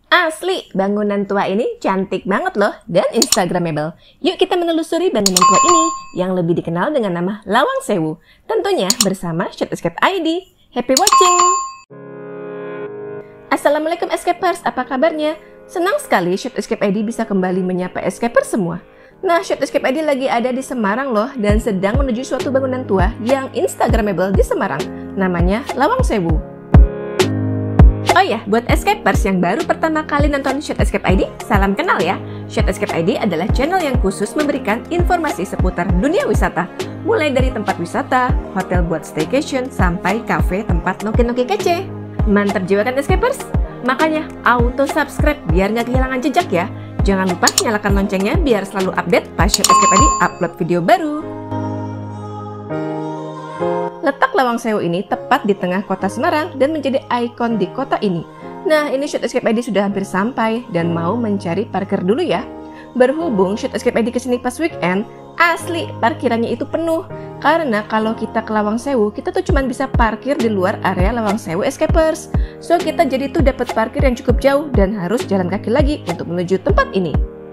Asli, bangunan tua ini cantik banget loh dan instagramable. Yuk kita menelusuri bangunan tua ini yang lebih dikenal dengan nama Lawang Sewu. Tentunya bersama Shoot Escape ID. Happy watching! Assalamualaikum Escapers, apa kabarnya? Senang sekali Shoot Escape ID bisa kembali menyapa Escapers semua. Nah, Shoot Escape ID lagi ada di Semarang loh dan sedang menuju suatu bangunan tua yang instagramable di Semarang. Namanya Lawang Sewu. Oh ya, buat Escapers yang baru pertama kali nonton Shoot Escape ID, salam kenal ya. Shoot Escape ID adalah channel yang khusus memberikan informasi seputar dunia wisata. Mulai dari tempat wisata, hotel buat staycation, sampai cafe tempat noki-noki kece. Mantap jiwa kan Escapers? Makanya auto subscribe biar nggak kehilangan jejak ya. Jangan lupa nyalakan loncengnya biar selalu update pas Shoot Escape ID upload video baru. Letak Lawang Sewu ini tepat di tengah kota Semarang dan menjadi ikon di kota ini. Nah, ini Shoot Escape ID sudah hampir sampai dan mau mencari parkir dulu ya. Berhubung Shoot Escape ID kesini pas weekend, asli parkirannya itu penuh. Karena kalau kita ke Lawang Sewu, kita tuh cuma bisa parkir di luar area Lawang Sewu Escapers. So, kita jadi tuh dapat parkir yang cukup jauh dan harus jalan kaki lagi untuk menuju tempat ini.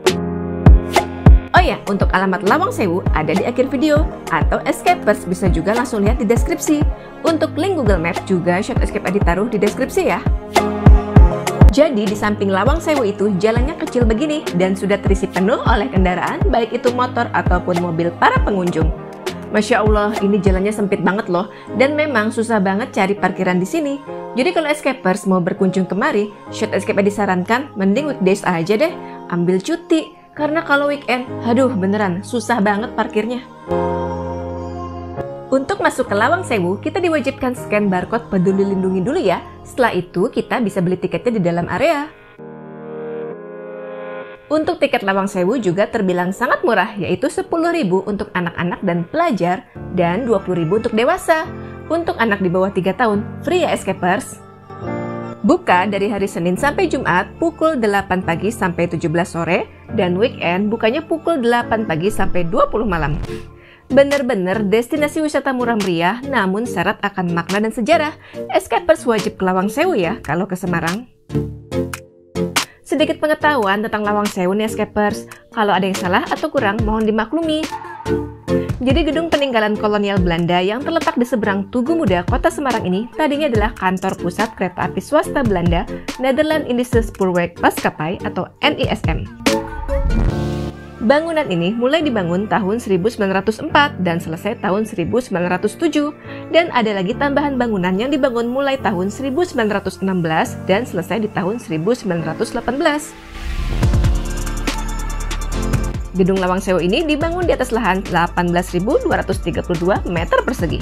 Oh ya, untuk alamat Lawang Sewu ada di akhir video, atau Escapers bisa juga langsung lihat di deskripsi. Untuk link Google Maps juga Shoot Escape ID taruh di deskripsi ya. Jadi di samping Lawang Sewu itu jalannya kecil begini dan sudah terisi penuh oleh kendaraan, baik itu motor ataupun mobil para pengunjung. Masya Allah, ini jalannya sempit banget loh, dan memang susah banget cari parkiran di sini. Jadi kalau Escapers mau berkunjung kemari, Shoot Escape ID disarankan mending weekdays aja deh, ambil cuti. Karena kalau weekend, aduh beneran susah banget parkirnya. Untuk masuk ke Lawang Sewu, kita diwajibkan scan barcode Peduli Lindungi dulu ya. Setelah itu, kita bisa beli tiketnya di dalam area. Untuk tiket Lawang Sewu juga terbilang sangat murah, yaitu 10.000 untuk anak-anak dan pelajar, dan 20.000 untuk dewasa. Untuk anak di bawah 3 tahun, free ya Escapers. Buka dari hari Senin sampai Jumat pukul 8 pagi sampai 17 sore dan weekend bukanya pukul 8 pagi sampai 20 malam. Bener-bener destinasi wisata murah meriah namun syarat akan makna dan sejarah. Escapers wajib ke Lawang Sewu ya kalau ke Semarang. Sedikit pengetahuan tentang Lawang Sewu nih Escapers. Kalau ada yang salah atau kurang mohon dimaklumi. Jadi gedung peninggalan kolonial Belanda yang terletak di seberang Tugu Muda, kota Semarang ini tadinya adalah kantor pusat kereta api swasta Belanda, Nederland Indische Spoorweg Maatschappai atau NISM. Bangunan ini mulai dibangun tahun 1904 dan selesai tahun 1907, dan ada lagi tambahan bangunan yang dibangun mulai tahun 1916 dan selesai di tahun 1918. Gedung Lawang Sewu ini dibangun di atas lahan 18.232 meter persegi.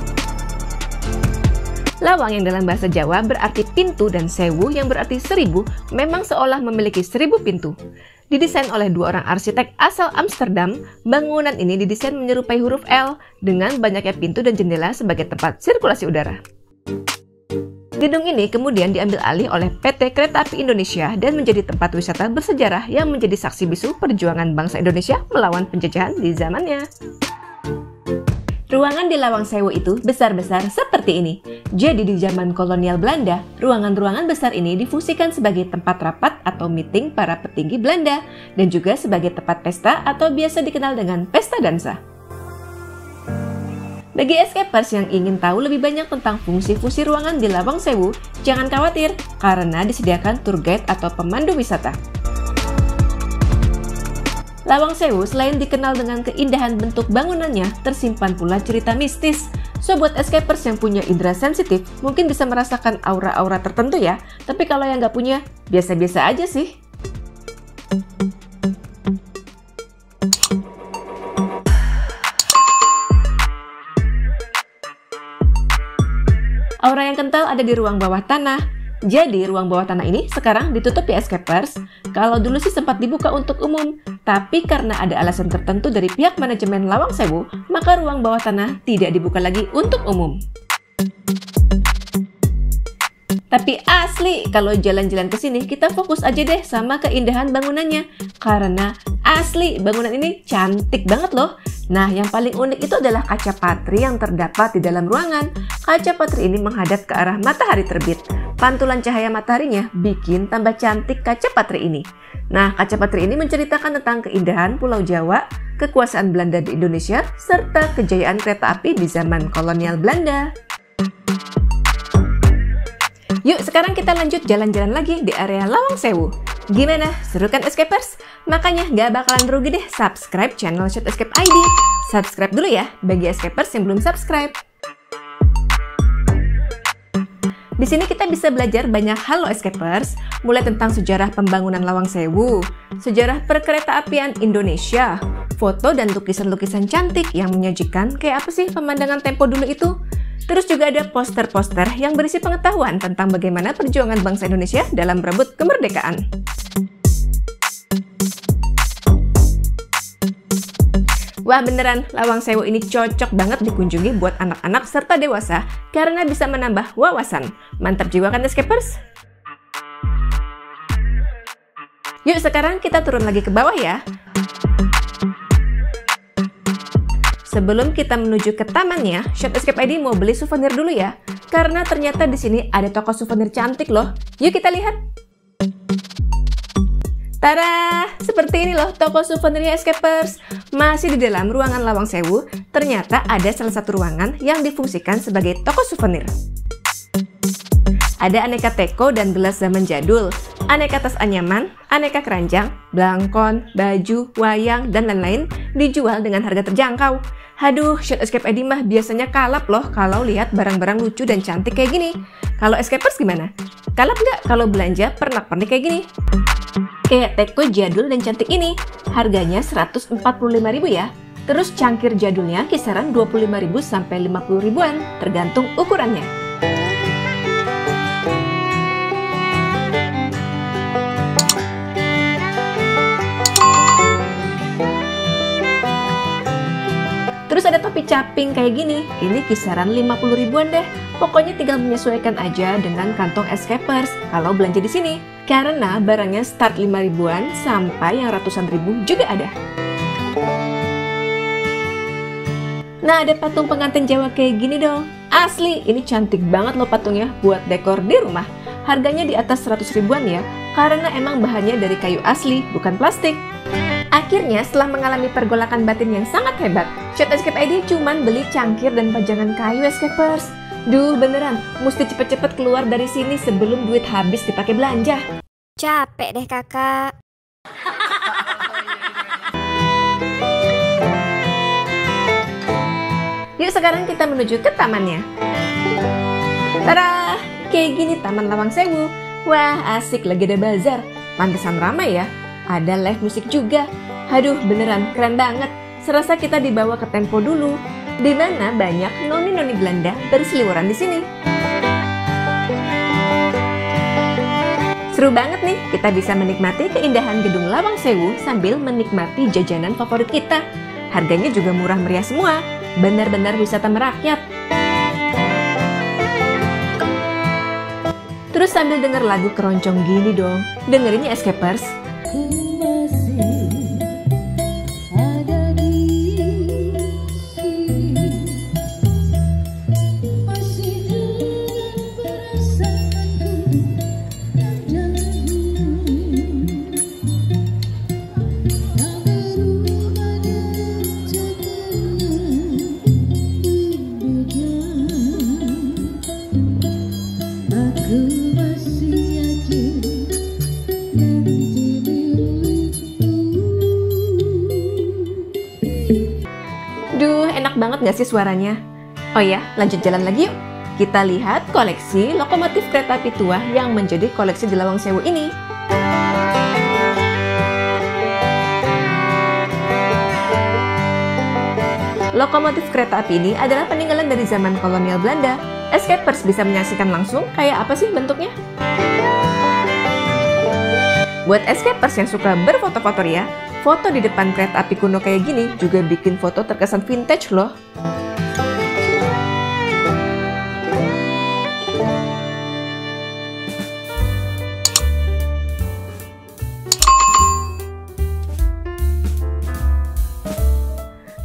Lawang yang dalam bahasa Jawa berarti pintu dan sewu yang berarti 1000 memang seolah memiliki 1000 pintu. Didesain oleh dua orang arsitek asal Amsterdam, bangunan ini didesain menyerupai huruf L dengan banyaknya pintu dan jendela sebagai tempat sirkulasi udara. Gedung ini kemudian diambil alih oleh PT Kereta Api Indonesia dan menjadi tempat wisata bersejarah yang menjadi saksi bisu perjuangan bangsa Indonesia melawan penjajahan di zamannya. Ruangan di Lawang Sewu itu besar-besar seperti ini. Jadi di zaman kolonial Belanda, ruangan-ruangan besar ini difungsikan sebagai tempat rapat atau meeting para petinggi Belanda dan juga sebagai tempat pesta atau biasa dikenal dengan pesta dansa. Bagi Escapers yang ingin tahu lebih banyak tentang fungsi-fungsi ruangan di Lawang Sewu, jangan khawatir karena disediakan tour guide atau pemandu wisata. Lawang Sewu selain dikenal dengan keindahan bentuk bangunannya, tersimpan pula cerita mistis. So buat Escapers yang punya indera sensitif, mungkin bisa merasakan aura-aura tertentu ya. Tapi kalau yang nggak punya, biasa-biasa aja sih. Aura yang kental ada di ruang bawah tanah. Jadi ruang bawah tanah ini sekarang ditutup ya Escapers. Kalau dulu sih sempat dibuka untuk umum, tapi karena ada alasan tertentu dari pihak manajemen Lawang Sewu, maka ruang bawah tanah tidak dibuka lagi untuk umum. Tapi asli, kalau jalan-jalan ke sini, kita fokus aja deh sama keindahan bangunannya. Karena asli, bangunan ini cantik banget loh. Nah, yang paling unik itu adalah kaca patri yang terdapat di dalam ruangan. Kaca patri ini menghadap ke arah matahari terbit. Pantulan cahaya mataharinya bikin tambah cantik kaca patri ini. Nah, kaca patri ini menceritakan tentang keindahan Pulau Jawa, kekuasaan Belanda di Indonesia, serta kejayaan kereta api di zaman kolonial Belanda. Yuk, sekarang kita lanjut jalan-jalan lagi di area Lawang Sewu. Gimana? Seru kan Escapers? Makanya gak bakalan rugi deh subscribe channel Short Escape ID. Subscribe dulu ya bagi Escapers yang belum subscribe. Di sini kita bisa belajar banyak hal loh Escapers, mulai tentang sejarah pembangunan Lawang Sewu, sejarah perkereta-apian Indonesia, foto dan lukisan-lukisan cantik yang menyajikan kayak apa sih pemandangan tempo dulu itu. Terus juga ada poster-poster yang berisi pengetahuan tentang bagaimana perjuangan bangsa Indonesia dalam berebut kemerdekaan. Wah beneran, Lawang Sewu ini cocok banget dikunjungi buat anak-anak serta dewasa karena bisa menambah wawasan. Mantap jiwa kan Escapers? Yuk sekarang kita turun lagi ke bawah ya. Sebelum kita menuju ke tamannya, Short Escape ID mau beli souvenir dulu ya. Karena ternyata di sini ada toko souvenir cantik loh. Yuk kita lihat. Tada! Seperti ini loh toko souvenirnya Escapers. Masih di dalam ruangan Lawang Sewu, ternyata ada salah satu ruangan yang difungsikan sebagai toko souvenir. Ada aneka teko dan gelas zaman jadul, aneka tas anyaman, aneka keranjang, blangkon, baju, wayang, dan lain-lain dijual dengan harga terjangkau. Aduh, Short Escape ID mah biasanya kalap loh kalau lihat barang-barang lucu dan cantik kayak gini. Kalau Escapers gimana? Kalap nggak kalau belanja pernak-pernik kayak gini? Kayak teko jadul dan cantik ini, harganya 145.000 ya. Terus cangkir jadulnya kisaran 25.000 sampai 50 ribuan, tergantung ukurannya. Terus ada topi caping kayak gini, ini kisaran 50 ribuan deh. Pokoknya tinggal menyesuaikan aja dengan kantong Escapers kalau belanja di sini. Karena barangnya start 5 ribuan sampai yang ratusan ribu juga ada. Nah, ada patung pengantin Jawa kayak gini dong. Asli, ini cantik banget loh patungnya buat dekor di rumah. Harganya di atas 100 ribuan ya, karena emang bahannya dari kayu asli, bukan plastik. Akhirnya, setelah mengalami pergolakan batin yang sangat hebat, Short Escape ID cuman beli cangkir dan pajangan kayu Escapers. Duh, beneran, mesti cepet-cepet keluar dari sini sebelum duit habis dipakai belanja. Capek deh kakak. Yuk sekarang kita menuju ke tamannya. Tada! Kayak gini Taman Lawang Sewu. Wah, asik lagi ada bazar. Pantesan ramai ya. Ada live musik juga. Aduh, beneran keren banget. Serasa kita dibawa ke tempo dulu, di mana banyak noni-noni Belanda berseliweran di sini. Seru banget nih, kita bisa menikmati keindahan gedung Lawang Sewu sambil menikmati jajanan favorit kita. Harganya juga murah meriah semua, benar-benar wisata merakyat. Terus sambil denger lagu keroncong gini dong, dengerin ya Escapers. Duh, enak banget gak sih suaranya? Oh ya, lanjut jalan lagi yuk. Kita lihat koleksi lokomotif kereta api tua yang menjadi koleksi di Lawang Sewu ini. Lokomotif kereta api ini adalah peninggalan dari zaman kolonial Belanda. Escapers bisa menyaksikan langsung kayak apa sih bentuknya? Buat Escapers yang suka berfoto-foto ya, foto di depan kereta api kuno kayak gini juga bikin foto terkesan vintage loh.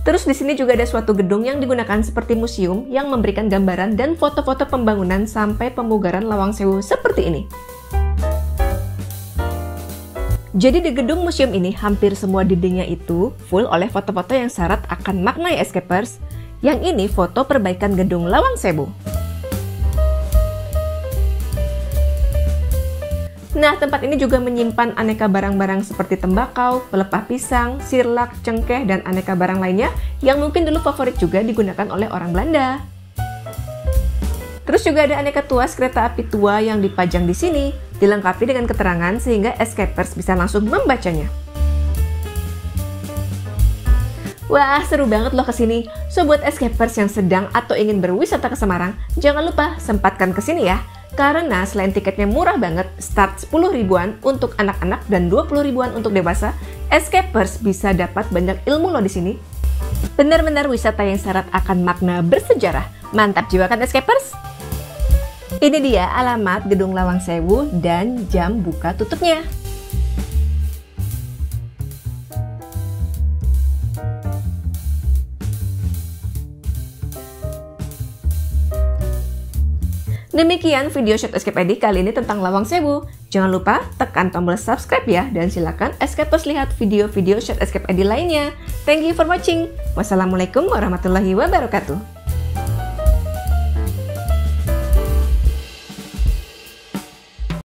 Terus di sini juga ada suatu gedung yang digunakan seperti museum yang memberikan gambaran dan foto-foto pembangunan sampai pemugaran Lawang Sewu seperti ini. Jadi di gedung museum ini hampir semua dindingnya itu full oleh foto-foto yang syarat akan makna ya escapers. Yang ini foto perbaikan gedung Lawang Sewu. Nah, tempat ini juga menyimpan aneka barang-barang seperti tembakau, pelepah pisang, sirlak, cengkeh, dan aneka barang lainnya yang mungkin dulu favorit juga digunakan oleh orang Belanda. Terus juga ada aneka tuas kereta api tua yang dipajang di sini, dilengkapi dengan keterangan sehingga escapers bisa langsung membacanya. Wah, seru banget loh kesini. So, buat escapers yang sedang atau ingin berwisata ke Semarang, jangan lupa sempatkan kesini ya. Karena selain tiketnya murah banget, start 10 ribuan untuk anak-anak dan 20 ribuan untuk dewasa, escapers bisa dapat banyak ilmu loh di sini. Benar-benar wisata yang syarat akan makna bersejarah. Mantap jiwa kan escapers? Ini dia alamat Gedung Lawang Sewu dan jam buka tutupnya. Demikian video Short Escape ID kali ini tentang Lawang Sewu. Jangan lupa tekan tombol subscribe ya, dan silakan escapers lihat video-video Short Escape ID lainnya. Thank you for watching. Wassalamualaikum warahmatullahi wabarakatuh.